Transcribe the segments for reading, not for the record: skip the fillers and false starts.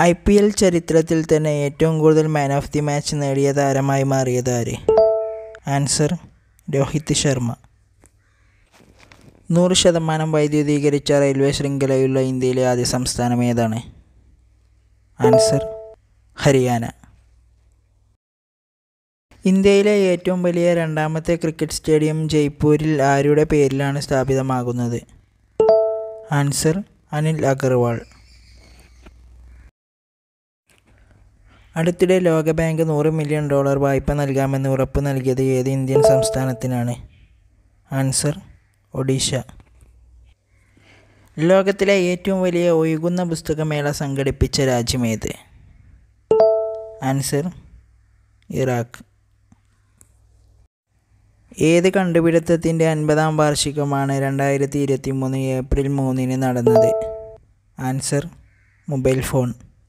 IPL ചരിത്രത്തിൽ തന്നെ ഏറ്റവും കൂടുതൽ മാൻ ഓഫ് ദി മാച്ച് നേടിയ താരമായി മാറിയത് ആര്? ആൻസർ രോഹിത് ശർമ്മ. 100% വൈദ്യുതീകരിച്ച റെയിൽവേ ശൃംഖലയുള്ള ഇന്ത്യയിലെ ആദ്യ സംസ്ഥാനം ഏതാണ്? ആൻസർ ഹരിയാന. ഇന്ത്യയിലെ ഏറ്റവും വലിയ രണ്ടാമത്തെ ക്രിക്കറ്റ് സ്റ്റേഡിയം ജയ്പൂരിൽ ആരുടെ പേരിലാണ് സ്ഥാപിതമാകുന്നത്? ആൻസർ അനിൽ അഗർവാൾ. അടുത്തിടെ ലോകബാങ്ക് $100 മില്യൺ വായ്പ നൽകാമെന്ന് ഉറപ്പ് നൽകിയത് ഏത് ഇന്ത്യൻ സംസ്ഥാനത്തിനാണ്? ആൻസർ ഒഡീഷ. ലോകത്തിലെ ഏറ്റവും വലിയ ഒഴുകുന്ന പുസ്തകമേള സംഘടിപ്പിച്ച രാജ്യമേത്? Answer Iraq. ഏത് കണ്ടുപിടുത്തത്തിൻ്റെ 50-ാം വാർഷികമാണ് 2023 ഏപ്രിൽ 3 നടന്നത്? Answer mobile phone.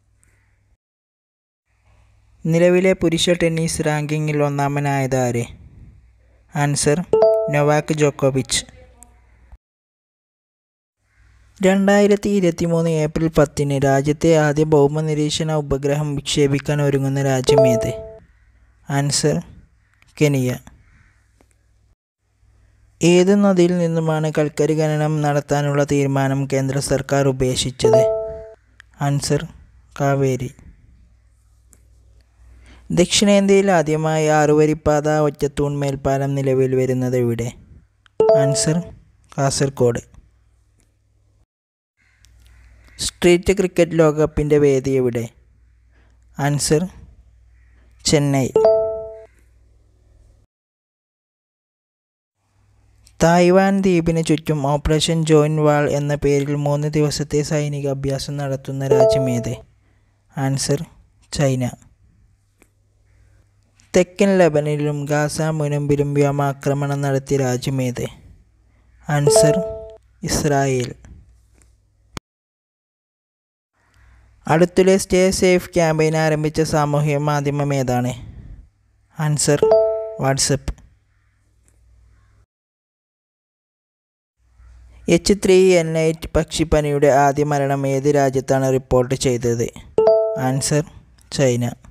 നിലവിലെ പുരുഷ ടെന്നീസ് റാങ്കിങ്ങിൽ ഒന്നാമനായത് ആര്? ആൻസർ നൊവാക് ജോക്കോവിച്ച്. 2023 ഏപ്രിൽ 10 രാജ്യത്തെ ആദ്യ ഭൗമനിരീക്ഷണ ഉപഗ്രഹം വിക്ഷേപിക്കാൻ ഒരുങ്ങുന്ന രാജ്യമേത്? Answer Kenya. ഏത് നദിയിൽ നിന്നുമാണ് കൽക്കരി ഖനനം നടത്താനുള്ള തീരുമാനം കേന്ദ്ര സർക്കാർ ഉപേക്ഷിച്ചത്? ആൻസർ കാവേരി. ദക്ഷിണേന്ത്യയിൽ ആദ്യമായി 6-വരിപ്പാത ഒറ്റത്തൂൺ മേൽപ്പാലം നിലവിൽ വരുന്നത് എവിടെ? ആൻസർ കാസർഗോഡ്. സ്ട്രീറ്റ് ക്രിക്കറ്റ് ലോകകപ്പിൻ്റെ വേദി എവിടെ? ആൻസർ ചെന്നൈ. തായ്വാൻ ദ്വീപിന് ചുറ്റും ഓപ്പറേഷൻ ജോയിൻറ്റ് വാൾ എന്ന പേരിൽ 3 ദിവസത്തെ സൈനിക അഭ്യാസം നടത്തുന്ന രാജ്യമേത്? Answer China. തെക്കൻ ലെബനനിലും ഗാസ മുനമ്പിലും വ്യോമാക്രമണം നടത്തിയ രാജ്യമേത്? Answer Israel. അടുത്തിടെ സ്റ്റേ സേഫ് ക്യാമ്പയിൻ ആരംഭിച്ച സാമൂഹ്യ മാധ്യമം ഏതാണ്? Answer WhatsApp. H3N8 പക്ഷിപ്പനിയുടെ ആദ്യ മരണം ഏത് രാജ്യത്താണ് റിപ്പോർട്ട് ചെയ്തത്? Answer China.